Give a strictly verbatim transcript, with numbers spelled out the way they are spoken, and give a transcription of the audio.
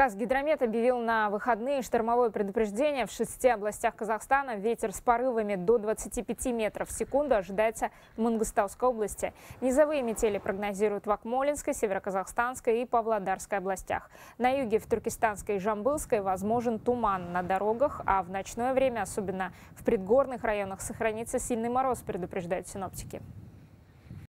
Казгидромет объявил на выходные штормовое предупреждение в шести областях Казахстана. Ветер с порывами до двадцати пяти метров в секунду ожидается в Мангыстауской области. Низовые метели прогнозируют в Акмолинской, Североказахстанской и Павлодарской областях. На юге в Туркестанской и Жамбылской возможен туман на дорогах, а в ночное время, особенно в предгорных районах, сохранится сильный мороз, предупреждают синоптики.